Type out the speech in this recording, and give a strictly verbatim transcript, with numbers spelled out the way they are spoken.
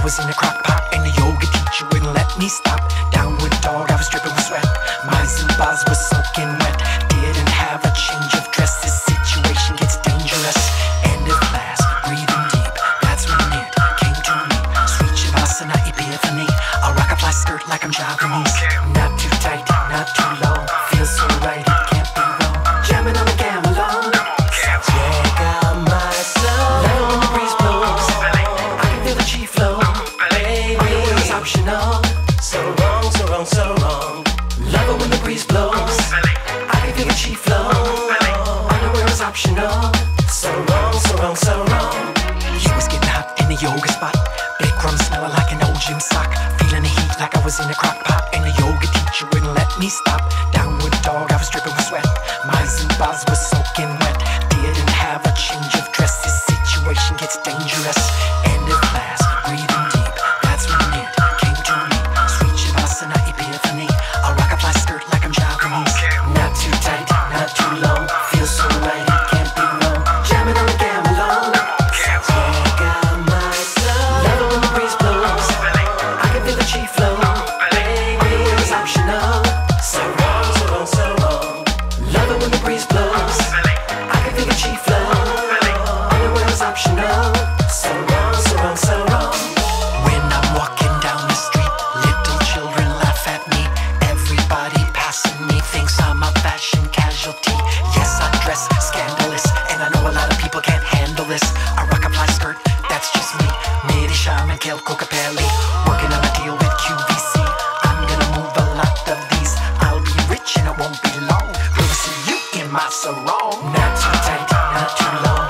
was in a crock pot, and the yoga teacher wouldn't let me stop. Downward dog, I was dripping with sweat. My Zubaz was soaking wet. Didn't have a change of dress. This situation gets dangerous. End of class, breathing deep. That's when it came to me. Sweet Shavasana epiphany. I'll rock a fly skirt like I'm Japanese. Not too tight, not too low. Feels so right, it can't be wrong. Jamming on the gamelan. Check out my soul. Let when the breeze blows, I can feel the chi flow. Baby, it's optional. So wrong, so wrong, so wrong. Love it when the breeze blows, I can feel the chi flow. Underwear is optional. So wrong, so wrong, so wrong. He was getting hot in the yoga spot. Big crumbs smelling like an old gym sock. Feeling the heat like I was in a crock pot, and the yoga teacher wouldn't let me stop. Downward dog, I was dripping with sweat. My Zubaz was soaking wet. Didn't have a change of dress. This situation gets dangerous. End of class, breathing deep. That's when it came to me. Sweet Shavasana epiphany. I'll rock a fly skirt like I'm Japanese. Not too tight, not too low. Feels so right, it can't be wrong. Jamming on the gamelan. Check out my soul. Love it when the breeze blows, I can feel the chi flow. Baby, it's optional. So wrong, so wrong, so wrong. Love it when the breeze blows, I can feel the chi flow. Underwear is optional. So wrong, so wrong, so wrong. When I'm walking down the street, little children laugh at me. Everybody passing me thinks I'm a fashion casualty. Yes, I dress scandalous, and I know a lot of people can't handle this. I rock a fly skirt, that's just me. Midi Shaman, Kale, Capelli. Working on a deal with Q V C. I'm gonna move a lot of these. I'll be rich and it won't be long. We'll see you in my sarong. Not too tight, not too long.